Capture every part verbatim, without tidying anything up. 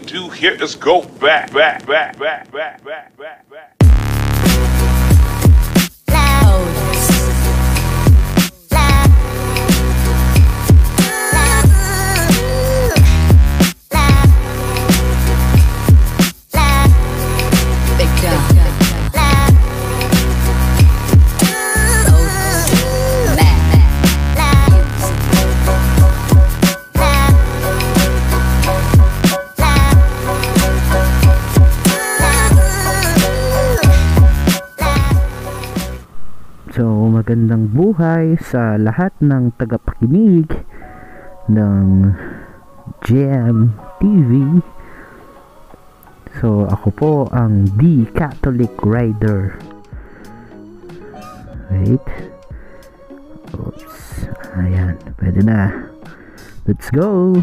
do here is go back, back, back, back, back, back, back, back. So, magandang buhay sa lahat ng tagapakinig ng J M T V. So, ako po ang The Catholic Rider. Wait. Oops. Ayan, pwede na. Let's go!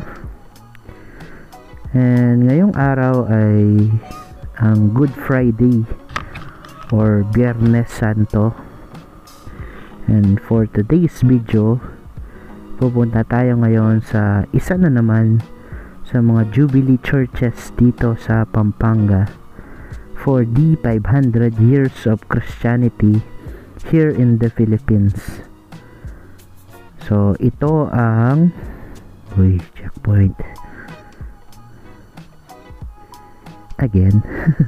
And ngayong araw ay ang Good Friday or Biyernes Santo. And for today's video, pupunta tayo ngayon sa isa na naman sa mga Jubilee churches dito sa Pampanga for the five hundred years of Christianity here in the Philippines. So ito ang uy, checkpoint again.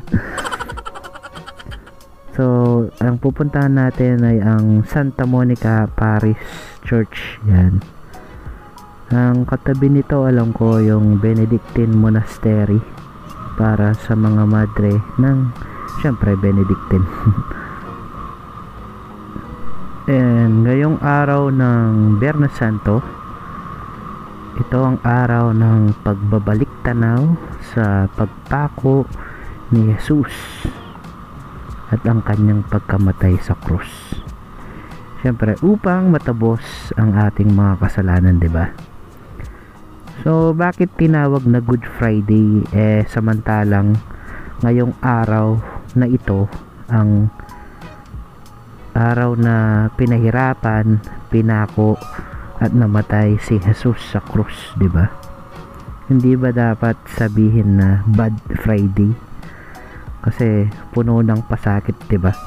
So, ang pupuntahan natin ay ang Santa Monica Parish Church. Yan. Ang katabi nito, alam ko, yung Benedictine Monastery para sa mga madre ng, syempre, Benedictine. And ngayong araw ng Biyernes Santo, ito ang araw ng pagbabalik tanaw sa pagpako ni Jesus at ang kanyang pagkamatay sa krus. Siyempre, upang matabos ang ating mga kasalanan, 'di ba? So, bakit tinawag na Good Friday eh samantalang ngayong araw na ito ang araw na pinahirapan, pinako at namatay si Jesus sa krus, 'di ba? Hindi ba dapat sabihin na Bad Friday? Kasi puno ng pasakit, 'di ba?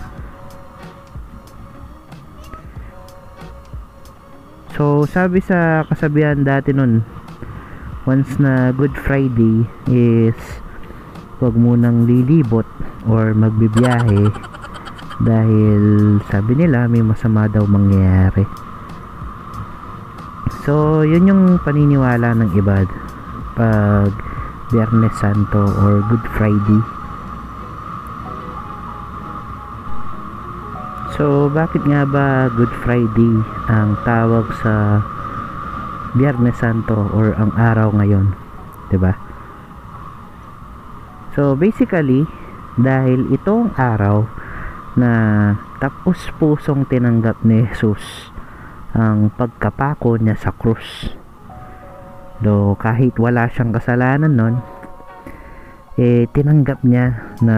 So, sabi sa kasabihan dati nun, once na Good Friday is wag mo nang lilibot or magbibiyahe dahil sabi nila may masama daw mangyayari. So, yun yung paniniwala ng iba pag Biyernes Santo or Good Friday. So, bakit nga ba Good Friday ang tawag sa Biyernes Santo or ang araw ngayon? 'Di ba? So, basically, dahil itong araw na tapos pusong tinanggap ni Jesus ang pagkapako niya sa krus. Do kahit wala siyang kasalanan nun, eh tinanggap niya na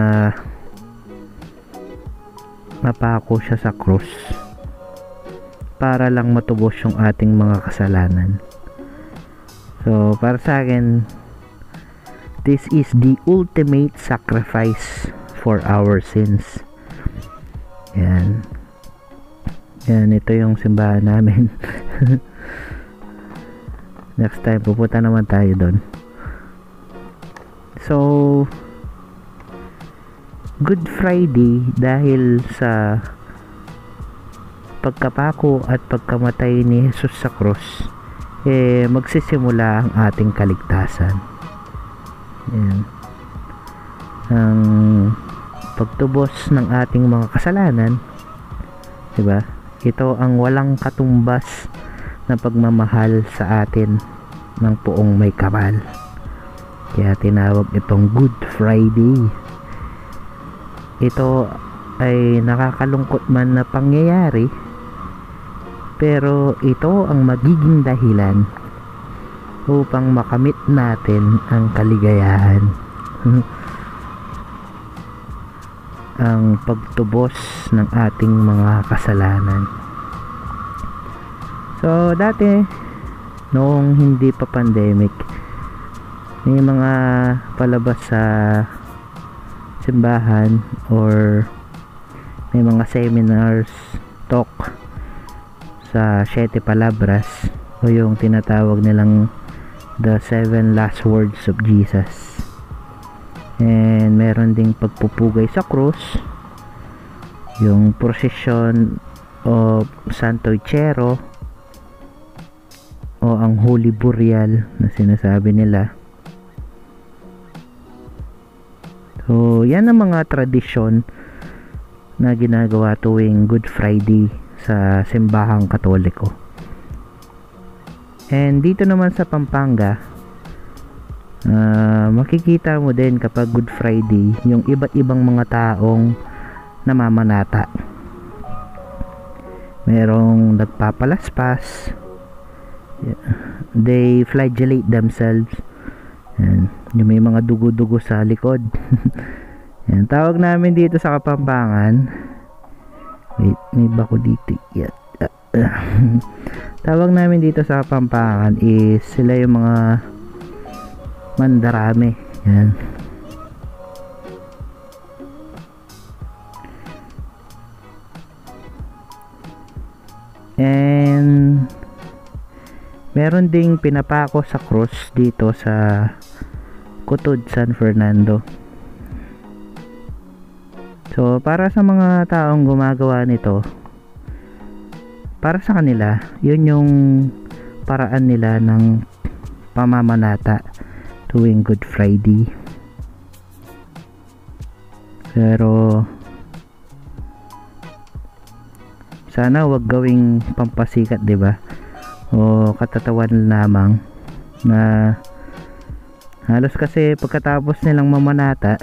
mapako siya sa krus para lang matubos yung ating mga kasalanan. So, para sa akin, this is the ultimate sacrifice for our sins. Yan. Yan, ito yung simbahan namin. Next time, pupunta naman tayo doon. So, Good Friday dahil sa pagkapako at pagkamatay ni Jesus sa krus, eh magsisimula ang ating kaligtasan. Yan. Ang pagtubos ng ating mga kasalanan, 'di ba? Ito ang walang katumbas na pagmamahal sa atin ng Poong May Kapal. Kaya tinawag itong Good Friday. Ito ay nakakalungkot man na pangyayari, pero ito ang magiging dahilan upang makamit natin ang kaligayahan. Ang pagtubos ng ating mga kasalanan. So, dati, noong hindi pa pandemic, may mga palabas sa simbahan or may mga seminars, talk sa Siete Palabras o yung tinatawag nilang the seven last words of Jesus. And meron ding pagpupugay sa krus, yung procession of Santo Ichero o ang Holy Burial na sinasabi nila. So yan ang mga tradisyon na ginagawa tuwing Good Friday sa simbahang Katoliko. And dito naman sa Pampanga, uh, makikita mo din kapag Good Friday yung iba't ibang mga taong namamanata. Merong nagpapalaspas, they flagellate themselves, and yung may mga dugo-dugo sa likod. Yan, tawag namin dito sa Kapampangan, wait, may bako dito. Yan. Tawag namin dito sa Kapampangan is sila yung mga mandarame. Yan. And meron ding pinapako sa cross dito sa Kutod, San Fernando. So para sa mga taong gumagawa nito, para sa kanila yun yung paraan nila ng pamamanata tuwing Good Friday. Pero sana wag gawing pampasikat, 'di ba? O katatawan lamang, na halos kasi pagkatapos nilang mamanata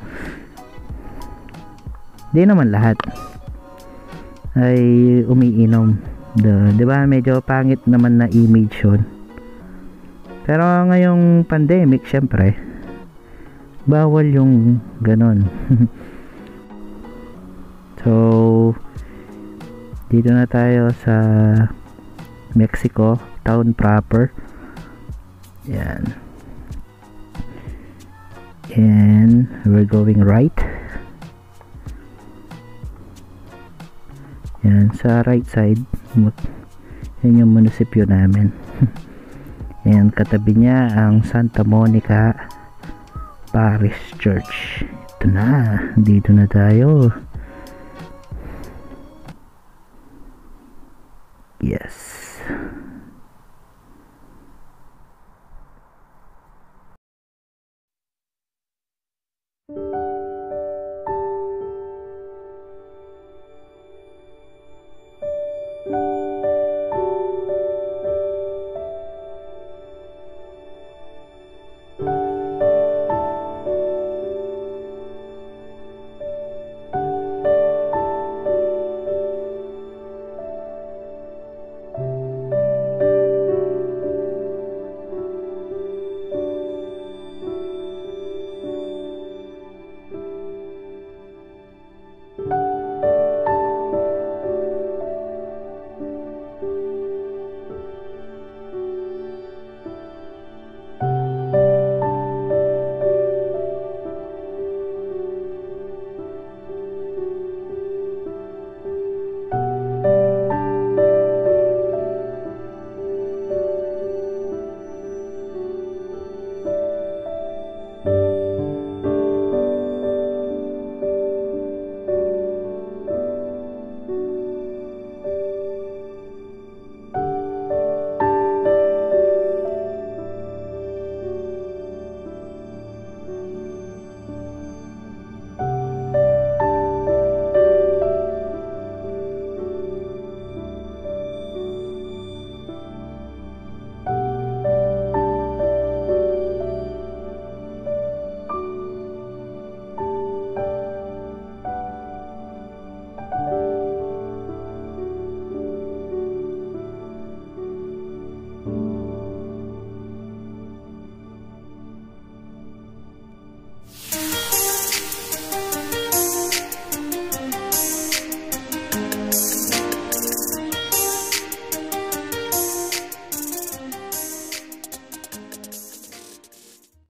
di naman lahat ay umiinom, 'di ba? Medyo pangit naman na image yun. Pero ngayong pandemic, syempre bawal yung ganon. So dito na tayo sa Mexico town proper. Yan. And we're going right. Yan, sa right side, yan yung munisipyo namin. And katabi niya ang Santa Monica Parish Church. Ito na, dito na tayo. Yes.